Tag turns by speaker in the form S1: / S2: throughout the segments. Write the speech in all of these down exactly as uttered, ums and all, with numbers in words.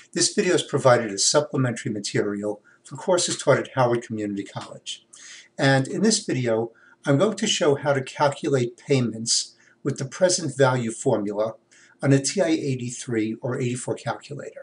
S1: This video is provided as supplementary material for courses taught at Howard Community College. And in this video, I'm going to show how to calculate payments with the present value formula on a T I eighty-three or eighty-four calculator.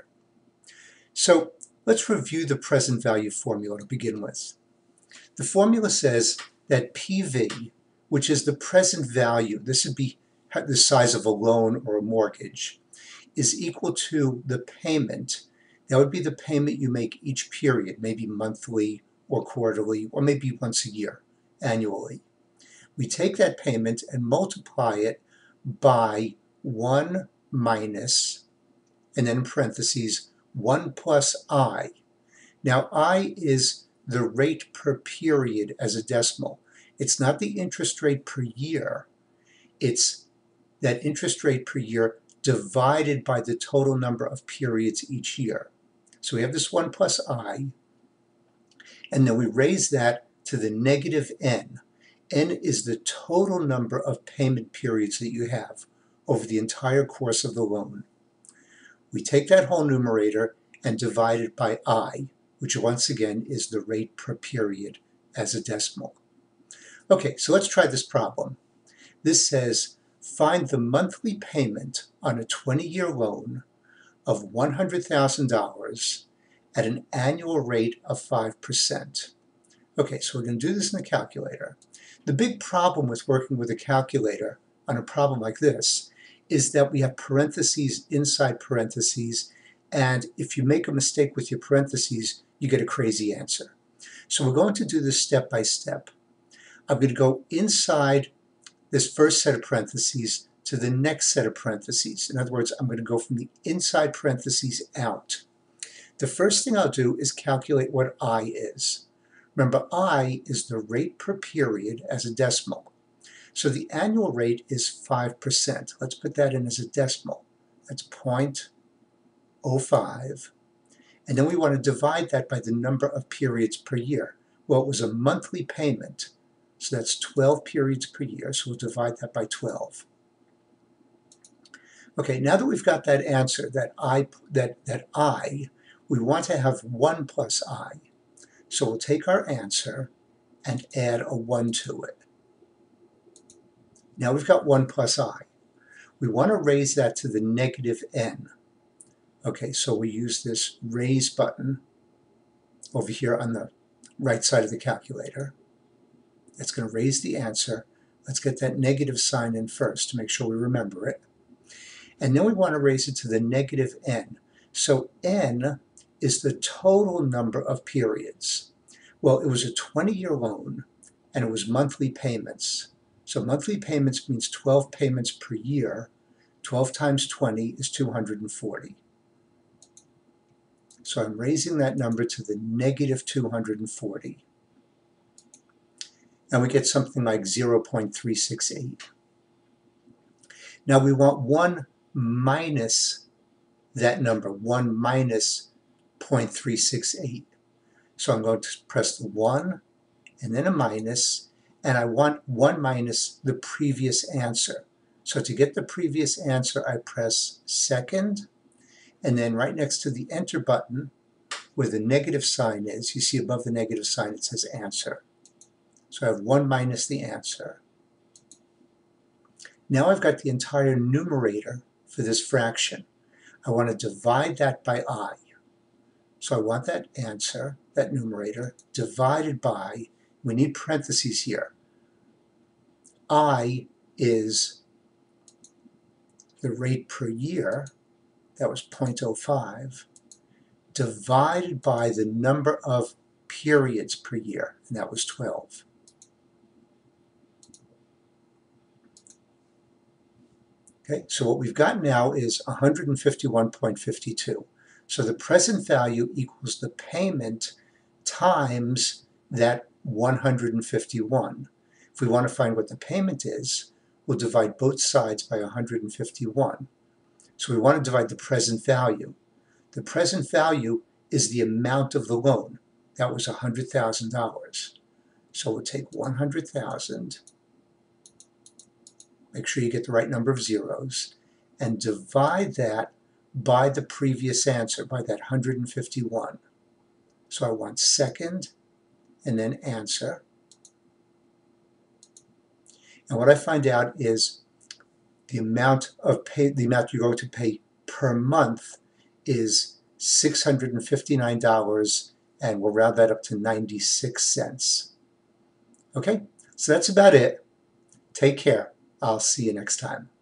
S1: So let's review the present value formula to begin with. The formula says that P V, which is the present value, this would be the size of a loan or a mortgage, is equal to the payment. That would be the payment you make each period, maybe monthly or quarterly, or maybe once a year, annually. We take that payment and multiply it by one minus, and then in parentheses, one plus I. Now, I is the rate per period as a decimal. It's not the interest rate per year. It's that interest rate per year divided by the total number of periods each year. So we have this one plus I, and then we raise that to the negative n. N is the total number of payment periods that you have over the entire course of the loan. We take that whole numerator and divide it by I, which once again is the rate per period as a decimal. Okay, so let's try this problem. This says, find the monthly payment on a twenty-year loan of one hundred thousand dollars at an annual rate of five percent. Okay, so we're going to do this in the calculator. The big problem with working with a calculator on a problem like this is that we have parentheses inside parentheses, and if you make a mistake with your parentheses, you get a crazy answer. So we're going to do this step by step. I'm going to go inside this first set of parentheses to the next set of parentheses. In other words, I'm going to go from the inside parentheses out. The first thing I'll do is calculate what I is. Remember, I is the rate per period as a decimal. So the annual rate is five percent. Let's put that in as a decimal. That's zero point zero five. And then we want to divide that by the number of periods per year. Well, it was a monthly payment. So that's twelve periods per year, so we'll divide that by twelve. Okay, now that we've got that answer, that I, that, that I, we want to have one plus I. So we'll take our answer and add a one to it. Now we've got one plus I. We want to raise that to the negative n. Okay, so we use this raise button over here on the right side of the calculator. That's going to raise the answer. Let's get that negative sign in first to make sure we remember it. And then we want to raise it to the negative n. So n is the total number of periods. Well, it was a twenty-year loan, and it was monthly payments. So monthly payments means twelve payments per year. twelve times twenty is two hundred forty. So I'm raising that number to the negative two hundred forty. And we get something like zero point three six eight. Now we want one minus that number, one minus zero point three six eight. So I'm going to press the one and then a minus, and I want one minus the previous answer. So to get the previous answer, I press second, and then right next to the enter button where the negative sign is, you see above the negative sign it says answer. So I have one minus the answer. Now I've got the entire numerator for this fraction. I want to divide that by I. So I want that answer, that numerator, divided by, we need parentheses here. I is the rate per year, that was zero point zero five, divided by the number of periods per year, and that was twelve. Okay, so what we've got now is one hundred fifty-one point five two. So the present value equals the payment times that one hundred fifty-one. If we want to find what the payment is, we'll divide both sides by one hundred fifty-one. So we want to divide the present value. The present value is the amount of the loan. That was one hundred thousand dollars. So we'll take one hundred thousand, make sure you get the right number of zeros, and divide that by the previous answer, by that one hundred fifty-one. So I want second and then answer. And what I find out is the amount of pay, the amount you're going to pay per month is six hundred fifty-nine dollars, and we'll round that up to ninety-six cents. Okay, so that's about it. Take care. I'll see you next time.